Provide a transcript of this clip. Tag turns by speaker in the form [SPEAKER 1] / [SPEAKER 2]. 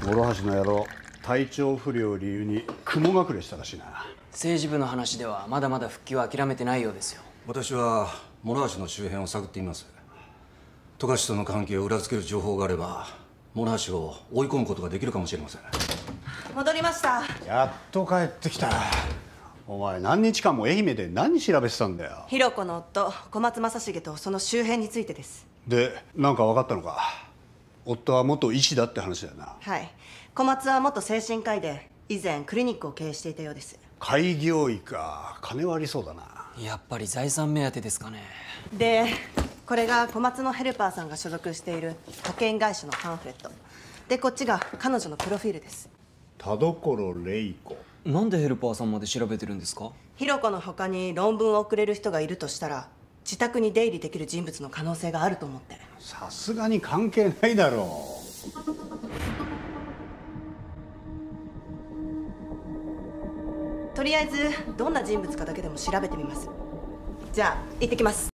[SPEAKER 1] 諸橋の野郎、体調不良を理由に雲隠れしたらしいな。
[SPEAKER 2] 政治部の話ではまだまだ復帰は諦めてないようですよ。
[SPEAKER 3] 私は諸橋の周辺を探っています。富樫との関係を裏付ける情報があれば諸橋を追い込むことができるかもしれません。
[SPEAKER 4] 戻りました。
[SPEAKER 1] やっと帰ってきた。お前何日間も愛媛で何調べてたんだよ。
[SPEAKER 4] ひろ子の夫小松正成とその周辺についてです。
[SPEAKER 1] で、何か分かったのか。夫は元医師だって話だよな。
[SPEAKER 4] はい。小松は元精神科医で以前クリニックを経営していたようです。
[SPEAKER 1] 開業医か。金はありそうだな。
[SPEAKER 2] やっぱり財産目当てですかね。
[SPEAKER 4] でこれが小松のヘルパーさんが所属している保険会社のパンフレットで、こっちが彼女のプロフィールです。
[SPEAKER 1] 田所玲子。
[SPEAKER 2] なんでヘルパーさんまで調べてるんですか？
[SPEAKER 4] ひろ子の他に論文を送れる人がいるとしたら自宅に出入りできる人物の可能性があると思って。
[SPEAKER 1] さすがに関係ないだろ
[SPEAKER 4] とりあえずどんな人物かだけでも調べてみます。じゃあ行ってきます。